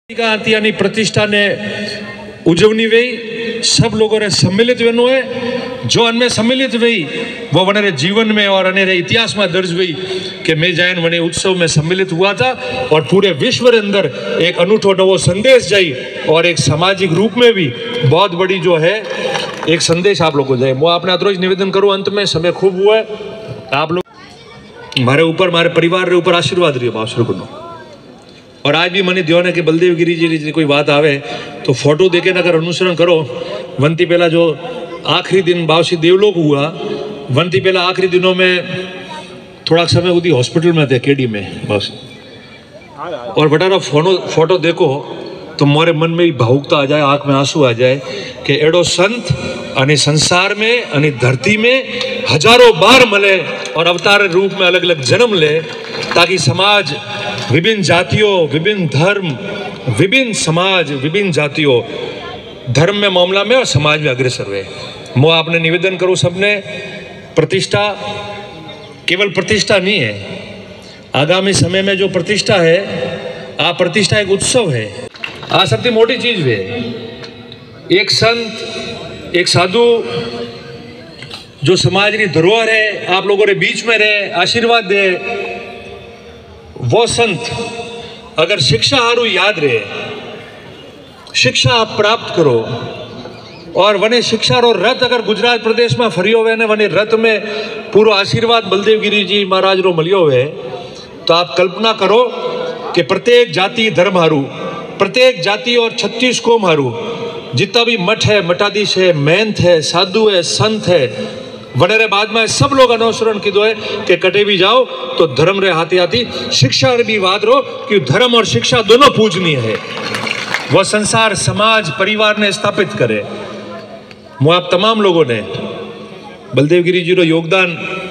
यानी प्रतिष्ठा ने उजवनी वही सब लोगों ने सम्मिलित वेनो है जो अनमें सम्मिलित वही वो वने जीवन में और अने इतिहास में दर्ज हुई कि मैं जायन वने उत्सव में सम्मिलित हुआ था और पूरे विश्व के अंदर एक अनूठो नवो संदेश जाई और एक सामाजिक रूप में भी बहुत बड़ी जो है एक संदेश आप लोगों को जाए। मैं आपने अतरोज निवेदन करूँ, अंत में समय खूब हुआ है, आप लोग मारे ऊपर मारे परिवार के ऊपर आशीर्वाद रही बावश्र को। और आज भी मने ध्यान है कि बलदेव गिरी जी कोई बात आवे तो फोटो देके अगर अनुसरण करो। वंती पहला जो आखिरी दिन बावशी देवलोक हुआ, वंती पहला आखिरी दिनों में थोड़ा समय उदी हॉस्पिटल में थे केडी में बावशी, और बटारा फोटो देखो तो मोरे मन में भावुकता आ जाए, आंख में आंसू आ जाए कि एडो संत अने संसार में अने धरती में हजारों बार मले और अवतार रूप में अलग अलग जन्म ले ताकि समाज विभिन्न जातियों, विभिन्न धर्म, विभिन्न समाज, विभिन्न जातियों धर्म में मामला में और समाज में अग्रसर हुए। मैं आपने निवेदन करूँ सबने, प्रतिष्ठा केवल प्रतिष्ठा नहीं है, आगामी समय में जो प्रतिष्ठा है आ प्रतिष्ठा एक उत्सव है, आ सबसे मोटी चीज है। एक संत, एक साधु जो समाज की धरोहर है, आप लोगों के बीच में रहे, आशीर्वाद दे, वो संत अगर शिक्षा हारू याद रहे, शिक्षा आप प्राप्त करो और वने शिक्षा रो रथ अगर गुजरात प्रदेश में फरियो हुए ने वने रथ में पूरा आशीर्वाद बलदेव गिरी जी महाराज रो मिलियो हुए, तो आप कल्पना करो कि प्रत्येक जाति धर्म हारू, प्रत्येक जाति और 36 कौम हारू जितना भी मठ है, मठाधीश है, महंत है, साधु है, संत है, वनेरे बाद में सब लोग अनुसरण कीधो है कि कटे भी जाओ तो धर्म रे हाथी हाथी शिक्षा रे भी वाद रो कि धर्म और शिक्षा दोनों पूजनीय है। वह संसार, समाज, परिवार ने स्थापित करे। मैं आप तमाम लोगों ने बलदेव गिरी जी रो योगदान